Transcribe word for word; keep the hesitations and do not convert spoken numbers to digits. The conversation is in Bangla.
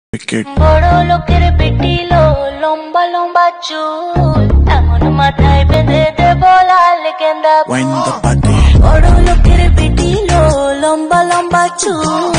wicked. বড় লোকের বেটিলো লম্বা লম্বা চুল এমন মাথায় বেঁধে দেব লাল গেন্দা Wind the body. বড় লোকের বেটিলো লম্বা লম্বা চুল